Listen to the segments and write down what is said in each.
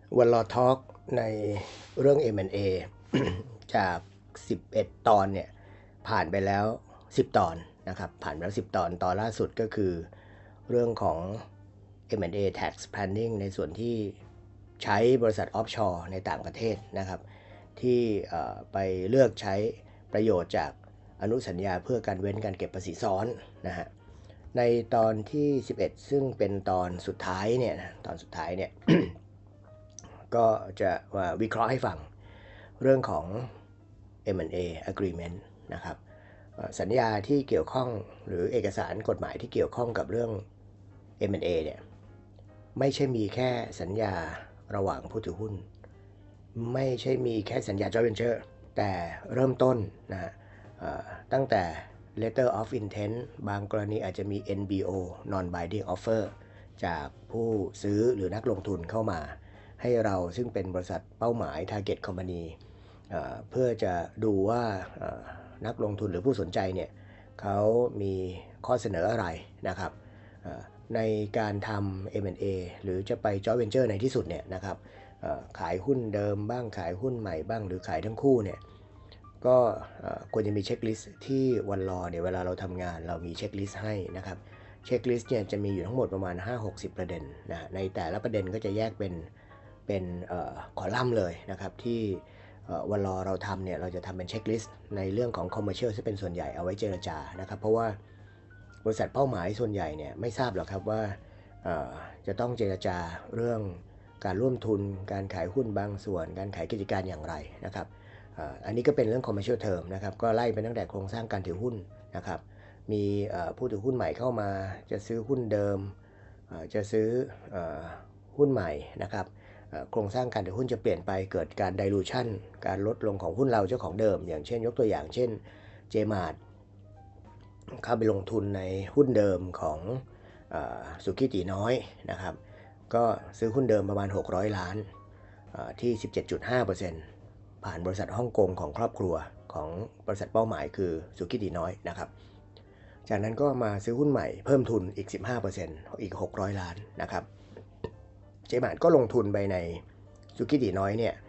วันลอทอล์กในเรื่อง M&A จาก11ตอนเนี่ยผ่านไปแล้ว10ตอนนะครับผ่านไปแล้ว10ตอนล่าสุดก็คือเรื่องของ M&A Tax Planning ในส่วนที่ใช้บริษัทออฟชอร์ในต่างประเทศนะครับที่ไปเลือกใช้ประโยชน์จากอนุสัญญาเพื่อการเว้นการเก็บภาษีซ้อนนะฮะในตอนที่11ซึ่งเป็นตอนสุดท้ายเนี่ยตอนสุดท้ายเนี่ย ก็จะวิเคราะห์ให้ฟังเรื่องของ M&A Agreement นะครับสัญญาที่เกี่ยวข้องหรือเอกสารกฎหมายที่เกี่ยวข้องกับเรื่อง M&A เนี่ยไม่ใช่มีแค่สัญญาระหว่างผู้ถือหุ้นไม่ใช่มีแค่สัญญา joint venture แต่เริ่มต้นนะฮะตั้งแต่ letter of intent บางกรณีอาจจะมี NBO non binding offer จากผู้ซื้อหรือนักลงทุนเข้ามาให้เราซึ่งเป็นบริษัทเป้าหมาย target company เพื่อจะดูว่านักลงทุนหรือผู้สนใจเนี่ยเขามีข้อเสนออะไรนะครับในการทำ M&A หรือจะไป joint venture ในที่สุดเนี่ยนะครับขายหุ้นเดิมบ้างขายหุ้นใหม่บ้างหรือขายทั้งคู่เนี่ยก็ควรจะมีเช็คลิสต์ที่วันรอเนี่ยเวลาเราทำงานเรามีเช็คลิสต์ให้นะครับเช็คลิสต์เนี่ยจะมีอยู่ทั้งหมดประมาณ 5-60 ประเด็นนะในแต่ละประเด็นก็จะแยกเป็นคอลัมน์เลยนะครับที่วันรอเราทำเนี่ยเราจะทำเป็นเช็คลิสต์ในเรื่องของ commercial ที่เป็นส่วนใหญ่เอาไว้เจรจานะครับเพราะว่าบริษัทเป้าหมายส่วนใหญ่เนี่ยไม่ทราบหรอกครับว่าจะต้องเจรจาเรื่องการร่วมทุนการขายหุ้นบางส่วนการขายกิจการอย่างไรนะครับอันนี้ก็เป็นเรื่อง commercial term นะครับก็ไล่ไปตั้งแต่โครงสร้างการถือหุ้นนะครับมีผู้ถือหุ้นใหม่เข้ามาจะซื้อหุ้นเดิมจะซื้อหุ้นใหม่นะครับโครงสร้างการถือหุ้นจะเปลี่ยนไปเกิดการ dilution การลดลงของหุ้นเราเจ้าของเดิมอย่างเช่นยกตัวอย่างเช่น JMart เข้าไปลงทุนในหุ้นเดิมของสุกี้ตีน้อยนะครับก็ซื้อหุ้นเดิมประมาณ600ล้านที่ 17.5%ผ่านบริษัทฮ่องกงของครอบครัวของบริษัทเป้าหมายคือสุกี้ตีน้อยนะครับจากนั้นก็มาซื้อหุ้นใหม่เพิ่มทุนอีก 15% อีก600ล้านนะครับเจมานก็ลงทุนไปในสุกี้ตีน้อยเนี่ย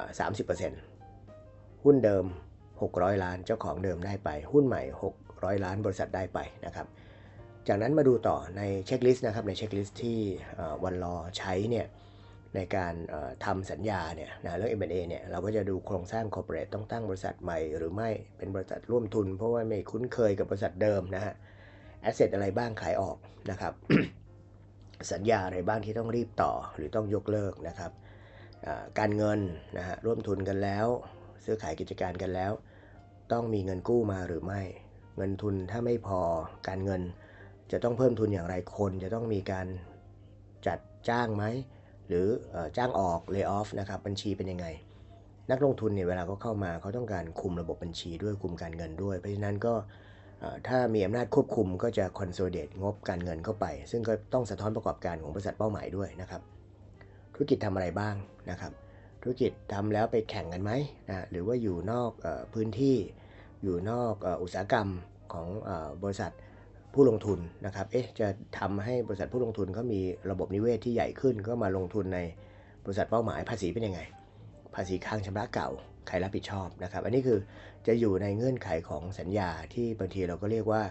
30%หุ้นเดิม600ล้านเจ้าของเดิมได้ไปหุ้นใหม่600ล้านบริษัทได้ไปนะครับจากนั้นมาดูต่อในเช็คลิสต์นะครับในเช็คลิสต์ที่วันรอใช้เนี่ยในการทำสัญญาเนี่ยนะเรื่อง M&A เนี่ยเราก็จะดูโครงสร้าง corporate ต้องตั้งบริษัทใหม่หรือไม่เป็นบริษัทร่วมทุนเพราะว่าไม่คุ้นเคยกับบริษัทเดิมนะฮะแอสเซทอะไรบ้างขายออกนะครับ สัญญาอะไรบ้างที่ต้องรีบต่อหรือต้องยกเลิกนะครับการเงินนะฮะร่วมทุนกันแล้วซื้อขายกิจการกันแล้วต้องมีเงินกู้มาหรือไม่เงินทุนถ้าไม่พอการเงินจะต้องเพิ่มทุนอย่างไรคนจะต้องมีการจัดจ้างไหมหรือจ้างออก lay off นะครับบัญชีเป็นยังไงนักลงทุนเนี่ยเวลาเขาเข้ามาเขาต้องการคุมระบบบัญชีด้วยคุมการเงินด้วยเพราะฉะนั้นก็ถ้ามีอำนาจควบคุมก็จะ consolidate งบการเงินเข้าไปซึ่งก็ต้องสะท้อนประกอบการของบริษัทเป้าหมายด้วยนะครับธุรกิจทำอะไรบ้างนะครับธุรกิจทำแล้วไปแข่งกันไหมนะหรือว่าอยู่นอกพื้นที่อยู่นอกอุตสาหกรรมของบริษัทผู้ลงทุนนะครับจะทำให้บริษัทผู้ลงทุนเขามีระบบนิเวศที่ใหญ่ขึ้นก็มาลงทุนในบริษัทเป้าหมายภาษีเป็นยังไงภาษีค้างชำระเก่าใครรับผิดชอบนะครับอันนี้คือจะอยู่ในเงื่อนไขของสัญญาที่บางทีเราก็เรียกว่า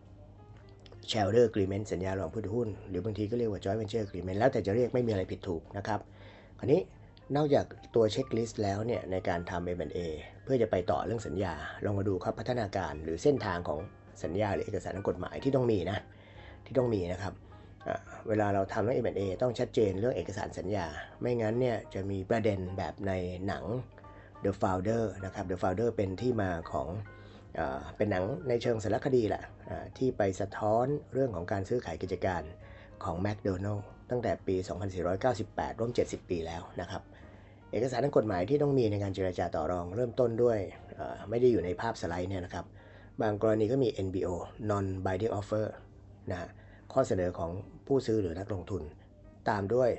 shareholder agreement สัญญาระหว่างผู้ถือหุ้นหรือบางทีก็เรียกว่า joint venture agreement แล้วแต่จะเรียกไม่มีอะไรผิดถูกนะครับคราวนี้นอกจากตัวเช็คลิสต์แล้วเนี่ยในการทำ M&A เพื่อจะไปต่อเรื่องสัญญาลองมาดูครับพัฒนาการหรือเส้นทางของสัญญาหรือเอกสารทางกฎหมายที่ต้องมีนะที่ต้องมีนะครับเวลาเราทำเรื่อง M&A ต้องชัดเจนเรื่องเอกสารสัญญาไม่งั้นเนี่ยจะมีประเด็นแบบในหนัง The Founder นะครับ The Founder เป็นที่มาของเป็นหนังในเชิงสารคดีแหละที่ไปสะท้อนเรื่องของการซื้อขายกิจการของ McDonald ตั้งแต่ปี 2498 ร่วม 70 ปีแล้วนะครับเอกสารทางกฎหมายที่ต้องมีในการเจรจาต่อรองเริ่มต้นด้วยไม่ได้อยู่ในภาพสไลด์เนี่ยนะครับบางกรณีก็มี NBO non binding offer นะข้อเสนอของผู้ซื้อหรือนักลงทุนตามด้วย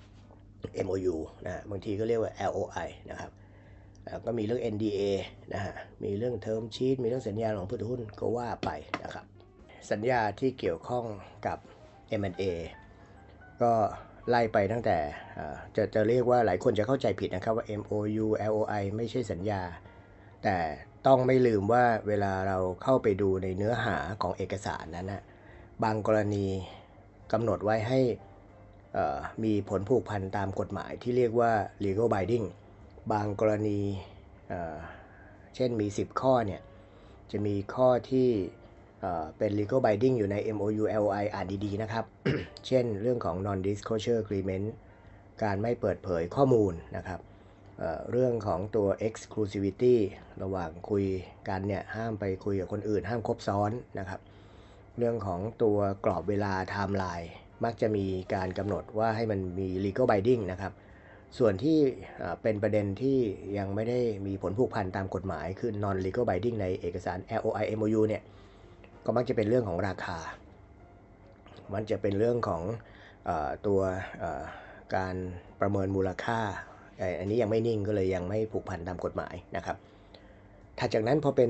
MOU นะบางทีก็เรียกว่า LOI นะครับก็มีเรื่อง NDA นะฮะมีเรื่อง Term Sheet มีเรื่องสัญญาของผู้ถือหุ้นก็ว่าไปนะครับสัญญาที่เกี่ยวข้องกับ M&A ก็ไล่ไปตั้งแต่จะเรียกว่าหลายคนจะเข้าใจผิดนะครับว่า MOU LOI ไม่ใช่สัญญาแต่ต้องไม่ลืมว่าเวลาเราเข้าไปดูในเนื้อหาของเอกสารนั้นนะบางกรณีกำหนดไว้ให้มีผลผูกพันตามกฎหมายที่เรียกว่า legal binding บางกรณีเช่นมี10ข้อเนี่ยจะมีข้อที่เป็น legal binding อยู่ใน MOU LOI อ่านดีๆนะครับ เช่นเรื่องของ non disclosure agreement การไม่เปิดเผยข้อมูลนะครับเรื่องของตัว exclusivity ระหว่างคุยกันเนี่ยห้ามไปคุยกับคนอื่นห้ามคบซ้อนนะครับเรื่องของตัวกรอบเวลา timeline มักจะมีการกำหนดว่าให้มันมี legal binding นะครับส่วนที่เป็นประเด็นที่ยังไม่ได้มีผลผูกพันตามกฎหมายคือ non legal binding ในเอกสาร LOI MOU เนี่ยก็มักจะเป็นเรื่องของราคามันจะเป็นเรื่องของตัวการประเมินมูลค่าอันนี้ยังไม่นิ่งก็เลยยังไม่ผูกพันตามกฎหมายนะครับถัดจากนั้นพอเป็น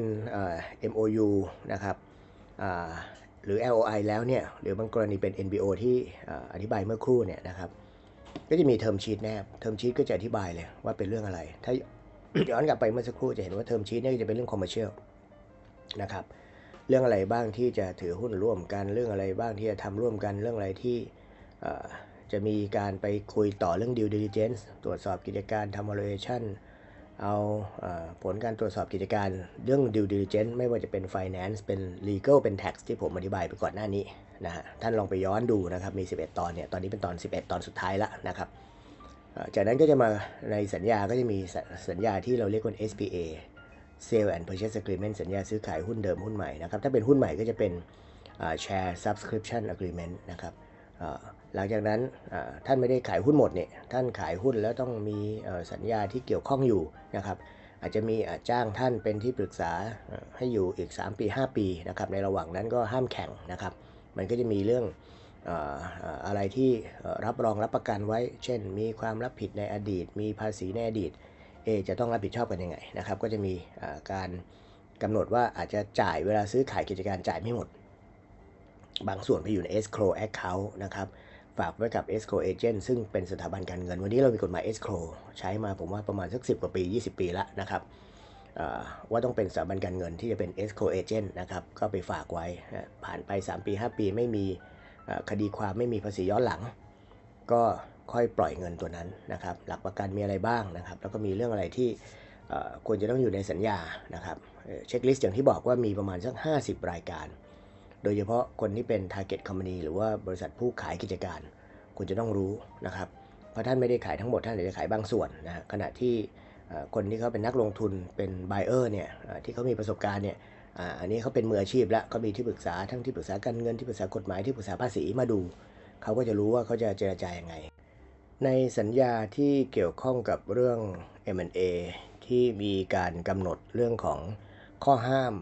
MOU นะครับหรือ LOI แล้วเนี่ยหรือบางกรณีเป็น NBO ที่อธิบายเมื่อครู่เนี่ยนะครับก็จะมีเทอมชีตแนบเทอมชีตก็จะอธิบายเลยว่าเป็นเรื่องอะไรถ้าย้อนกลับไปเมื่อสักครู่จะเห็นว่าเทอมชีตเนี่ยจะเป็นเรื่อง commercial นะครับเรื่องอะไรบ้างที่จะถือหุ้นร่วมกันเรื่องอะไรบ้างที่จะทำร่วมกันเรื่องอะไรที่จะมีการไปคุยต่อเรื่อง due diligence ตรวจสอบกิจการทำ valuation เอาผลการตรวจสอบกิจการเรื่อง due diligence ไม่ว่าจะเป็น finance เป็น legal เป็น tax ที่ผมอธิบายไปก่อนหน้านี้นะฮะท่านลองไปย้อนดูนะครับมี11ตอนเนี่ยตอนนี้เป็นตอน11ตอนสุดท้ายแล้วนะครับจากนั้นก็จะมาในสัญญาก็จะมีสัญญาที่เราเรียกว่า SPA Sale and Purchase Agreement สัญญาซื้อขายหุ้นเดิมหุ้นใหม่นะครับถ้าเป็นหุ้นใหม่ก็จะเป็น Share Subscription Agreement นะครับหลังจากนั้นท่านไม่ได้ขายหุ้นหมดเนี่ยท่านขายหุ้นแล้วต้องมีสัญญาที่เกี่ยวข้องอยู่นะครับอาจจะมีจ้างท่านเป็นที่ปรึกษาให้อยู่อีก3ปี5ปีนะครับในระหว่างนั้นก็ห้ามแข่งนะครับมันก็จะมีเรื่องอะไรที่รับรองรับประกันไว้เช่นมีความรับผิดในอดีตมีภาษีในอดีตจะต้องรับผิดชอบกันยังไงนะครับก็จะมีการกำหนดว่าอาจจะจ่ายเวลาซื้อขายกิจการจ่ายไม่หมดบางส่วนไปอยู่ใน escrow account นะครับฝากไว้กับ escrow agent ซึ่งเป็นสถาบันการเงินวันนี้เรามีกฎหมาย escrow ใช้มาผมว่าประมาณสัก10กว่าปี20ปีแล้วนะครับว่าต้องเป็นสถาบันการเงินที่จะเป็น escrow agent นะครับก็ไปฝากไว้ผ่านไป3ปี5ปีไม่มีคดีความไม่มีภาษีย้อนหลังก็ค่อยปล่อยเงินตัวนั้นนะครับหลักประกันมีอะไรบ้างนะครับแล้วก็มีเรื่องอะไรที่ควรจะต้องอยู่ในสัญญานะครับเช็คลิสต์อย่างที่บอกว่ามีประมาณสัก50รายการโดยเฉพาะคนที่เป็น target company หรือว่าบริษัทผู้ขายกิจการคุณจะต้องรู้นะครับเพราะท่านไม่ได้ขายทั้งหมดท่านอาจจะขายบางส่วนนะขณะที่คนที่เขาเป็นนักลงทุนเป็น buyer เนี่ยที่เขามีประสบการณ์เนี่ยอันนี้เขาเป็นมืออาชีพแล้วเขามีที่ปรึกษาทั้งที่ปรึกษาการเงินที่ปรึกษากฎหมายที่ปรึกษาภาษีมาดูเขาก็จะรู้ว่าเขาจะเจรจายังไงในสัญญาที่เกี่ยวข้องกับเรื่อง M&A ที่มีการกำหนดเรื่องของข้อห้าม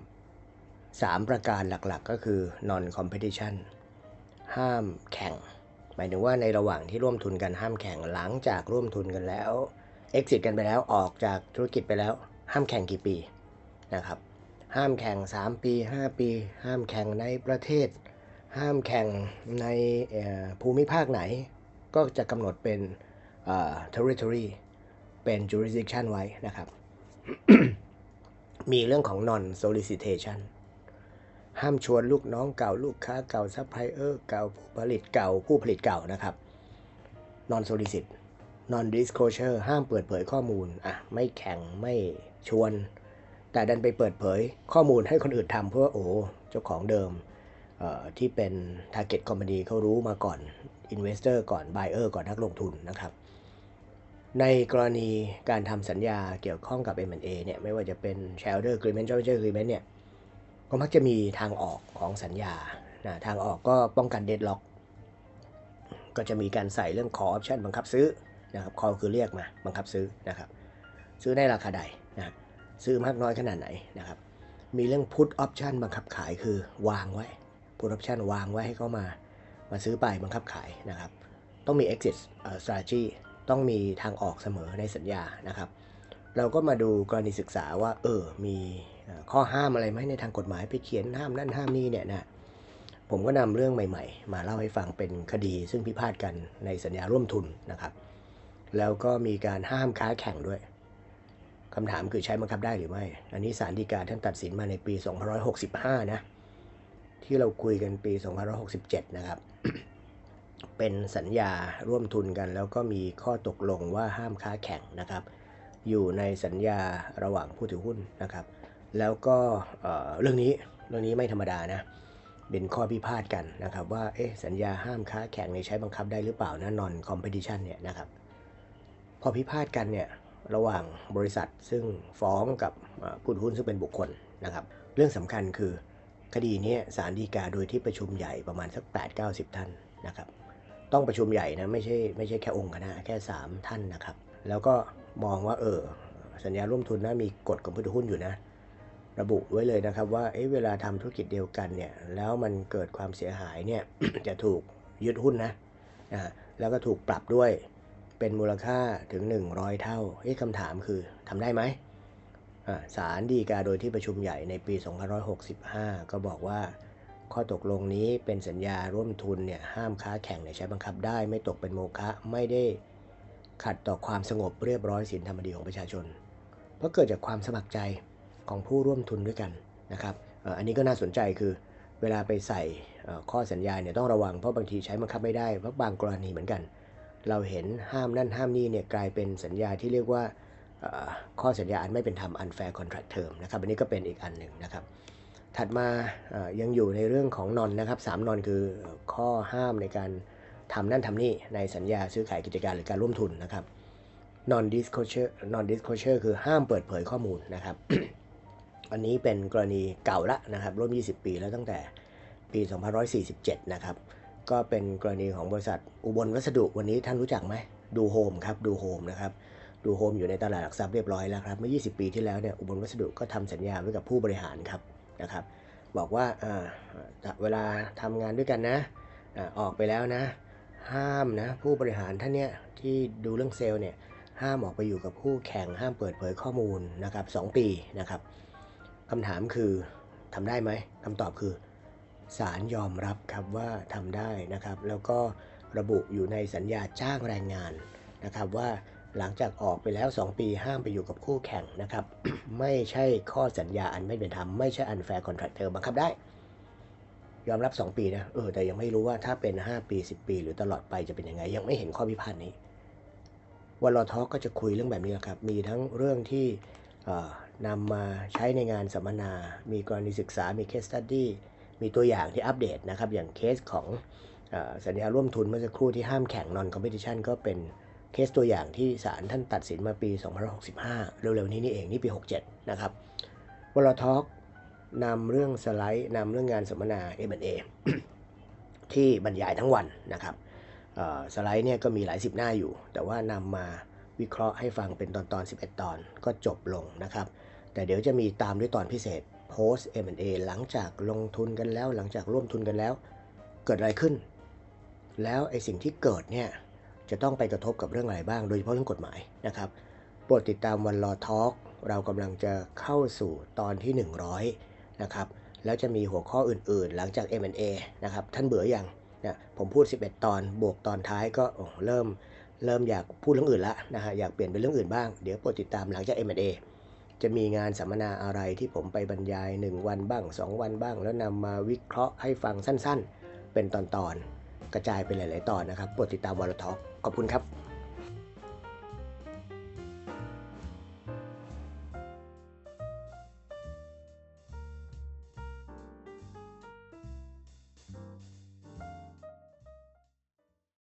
3ประการหลักๆก็คือ non competition ห้ามแข่งหมายถึงว่าในระหว่างที่ร่วมทุนกันห้ามแข่งหลังจากร่วมทุนกันแล้ว exit กันไปแล้วออกจากธุรกิจไปแล้วห้ามแข่งกี่ปีนะครับห้ามแข่ง3ปี5ปีห้ามแข่งในประเทศห้ามแข่งในภูมิภาคไหนก็จะกำหนดเป็นterritory เป็น jurisdiction ไว้นะครับ มีเรื่องของ non solicitation ห้ามชวนลูกน้องเก่าลูกค้าเก่าซัพพลายเออร์เก่าผู้ผลิตเก่านะครับ non solicit non disclosure ห้ามเปิดเผยข้อมูลไม่แข่งไม่ชวนแต่ดันไปเปิดเผยข้อมูลให้คนอื่นทำเพื่อเจ้าของเดิมที่เป็น target company เขารู้มาก่อน investor ก่อน buyer ก่อนนักลงทุนนะครับในกรณีการทำสัญญาเกี่ยวข้องกับ M&A เนี่ยไม่ว่าจะเป็น shareholder agreement joint venture agreement เนี่ยก็มักจะมีทางออกของสัญญาทางออกก็ป้องกัน deadlock ก็จะมีการใส่เรื่อง call option บังคับซื้อนะครับ call คือเรียกมาบังคับซื้อนะครับซื้อในราคาใดนะซื้อมากน้อยขนาดไหนนะครับมีเรื่อง put option บังคับขายคือวางไว้ put option วางไว้ให้เขามาซื้อไปบังคับขายนะครับต้องมี exit strategy ต้องมีทางออกเสมอในสัญญานะครับเราก็มาดูกรณีศึกษาว่ามีข้อห้ามอะไรไหมในทางกฎหมายไปเขียนห้ามนั่นห้ามนี่เนี่ยนะผมก็นำเรื่องใหม่ๆมาเล่าให้ฟังเป็นคดีซึ่งพิพาทกันในสัญญาร่วมทุนนะครับแล้วก็มีการห้ามค้าแข่งด้วยคำถามคือใช้บังคับได้หรือไม่อันนี้ศาลฎีกาท่านตัดสินมาในปี2565นะที่เราคุยกันปี2567นะครับเป็นสัญญาร่วมทุนกันแล้วก็มีข้อตกลงว่าห้ามค้าแข่งนะครับอยู่ในสัญญาระหว่างผู้ถือหุ้นนะครับแล้วก็เรื่องนี้ไม่ธรรมดานะเป็นข้อพิพาทกันนะครับว่าสัญญาห้ามค้าแข่งใช้บังคับได้หรือเปล่านะ non competition เนี่ยนะครับพอพิพาทกันเนี่ยระหว่างบริษัทซึ่งฟ้องกับผู้ถือหุ้นซึ่งเป็นบุคคลนะครับเรื่องสำคัญคือคดีนี้ศาลฎีกาโดยที่ประชุมใหญ่ประมาณสัก 8-90 ท่านนะครับต้องประชุมใหญ่นะไม่ใช่แค่องค์คณะแค่3ท่านนะครับแล้วก็มองว่าสัญญาร่วมทุนนะมีกฎของผู้ถือหุ้นอยู่นะระบุไว้เลยนะครับว่าเวลาทำธุรกิจเดียวกันเนี่ยแล้วมันเกิดความเสียหายเนี่ย จะถูกยึดหุ้นนะแล้วก็ถูกปรับด้วยเป็นมูลค่าถึง100เท่าคำถามคือทำได้ไหมศาลฎีกาโดยที่ประชุมใหญ่ในปี2565ก็บอกว่าข้อตกลงนี้เป็นสัญญาร่วมทุนเนี่ยห้ามค้าแข่งใช้บังคับได้ไม่ตกเป็นโมฆะไม่ได้ขัดต่อความสงบเรียบร้อยศีลธรรมดีของประชาชนเพราะเกิดจากความสมัครใจของผู้ร่วมทุนด้วยกันนะครับอันนี้ก็น่าสนใจคือเวลาไปใส่ข้อสัญญาเนี่ยต้องระวังเพราะบางทีใช้บังคับไม่ได้เพราะบางกรณีเหมือนกันเราเห็นห้ามนั่นห้ามนี่เนี่ยกลายเป็นสัญญาที่เรียกว่าข้อสัญญาอันไม่เป็นธรรม unfair contract term นะครับอันนี้ก็เป็นอีกอันหนึ่งนะครับถัดมายังอยู่ในเรื่องของนอนนะครับ3นอนคือข้อห้ามในการทำนั่นทำนี่ในสัญญาซื้อขายกิจการหรือการร่วมทุนนะครับ non disclosure คือห้ามเปิดเผยข้อมูลนะครับ อันนี้เป็นกรณีเก่าละนะครับร่วม20ปีแล้วตั้งแต่ปี2547นะครับก็เป็นกรณีของบริษัทอุบลวัสดุวันนี้ท่านรู้จักไหมดูโฮมครับดูโฮมนะครับดูโฮมอยู่ในตลาดหลักทรัพย์เรียบร้อยแล้วครับเมื่อ20ปีที่แล้วเนี่ยอุบลวัสดุก็ทำสัญญาไว้กับผู้บริหารครับนะครับบอกว่าเวลาทำงานด้วยกันนะออกไปแล้วนะห้ามนะผู้บริหารท่านเนี่ยที่ดูเรื่องเซลล์เนี่ยห้ามออกไปอยู่กับคู่แข่งห้ามเปิดเผยข้อมูลนะครับ2ปีนะครับคำถามคือทำได้ไหมคำตอบคือศาลยอมรับครับว่าทำได้นะครับแล้วก็ระบุอยู่ในสัญญาจ้างแรงงานนะครับว่าหลังจากออกไปแล้ว2ปีห้ามไปอยู่กับคู่แข่งนะครับ ไม่ใช่ข้อสัญญาอันไม่เป็นธรรมไม่ใช่ unfair contract term บังคับได้ยอมรับ2ปีนะแต่ยังไม่รู้ว่าถ้าเป็น5ปี10ปีหรือตลอดไปจะเป็นยังไงยังไม่เห็นข้อพิพาทนี้วันรอทอล์กก็จะคุยเรื่องแบบนี้ครับมีทั้งเรื่องที่นำมาใช้ในงานสัมมนามีกรณีศึกษามี case study มีตัวอย่างที่อัปเดตนะครับอย่างเคสของสัญญาร่วมทุนเมื่อสักครู่ที่ห้ามแข่ง non competition ก็เป็นเคสตัวอย่างที่ศาลท่านตัดสินมาปี2565เร็วๆนี้นี่เองนี่ปี67นะครับวันรอทอล์กนำเรื่องสไลด์นำเรื่องงานสัมมนา M&A ที่บรรยายทั้งวันนะครับสไลด์เนี่ยก็มีหลาย10หน้าอยู่แต่ว่านำมาวิเคราะห์ให้ฟังเป็นตอน11ตอนก็จบลงนะครับแต่เดี๋ยวจะมีตามด้วยตอนพิเศษ post M&A หลังจากลงทุนกันแล้วหลังจากร่วมทุนกันแล้วเกิดอะไรขึ้นแล้วไอ้สิ่งที่เกิดเนี่ยจะต้องไปกระทบกับเรื่องอะไรบ้างโดยเฉพาะเรื่องกฎหมายนะครับโปรดติดตามวันรอทอล์กเรากำลังจะเข้าสู่ตอนที่100นะครับแล้วจะมีหัวข้ออื่นๆหลังจาก M&A นะครับท่านเบื่อยังผมพูด11ตอนบวกตอนท้ายก็เริ่มอยากพูดเรื่องอื่นละนะฮะอยากเปลี่ยนเป็นเรื่องอื่นบ้างเดี๋ยวโปรดติดตามหลังจาก M&A จะมีงานสัมมนาอะไรที่ผมไปบรรยาย1วันบ้าง2วันบ้างแล้วนำมาวิเคราะห์ให้ฟังสั้นๆเป็นตอนๆกระจายเป็นหลายๆตอนนะครับโปรดติดตามวันรอทอล์กขอบคุณครับ